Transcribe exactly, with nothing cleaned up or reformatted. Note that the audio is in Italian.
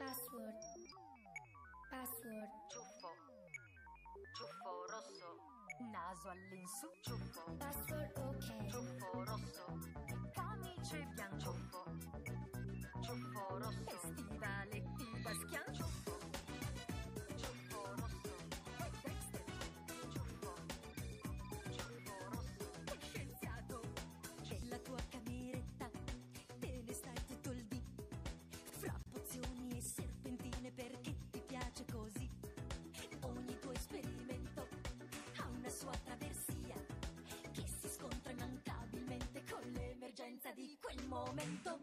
Password. Password. Ciuffo. Ciuffo rosso. Naso all'insù. Ciuffo. Password ok. Ciuffo rosso. Camice bianco. Ciuffo. Ciuffo rosso. E stivaletti da schian. Ciuffo. Ciuffo rosso. E Dexter. Ciuffo. Ciuffo rosso. E scienziato. Nella tua cameretta te ne stai tutto il dì, fra pozioni e serpentine, perché ti piace così. Ogni tuo esperimento ha una sua traversia che si scontra immancabilmente con l'emergenza di quel momento.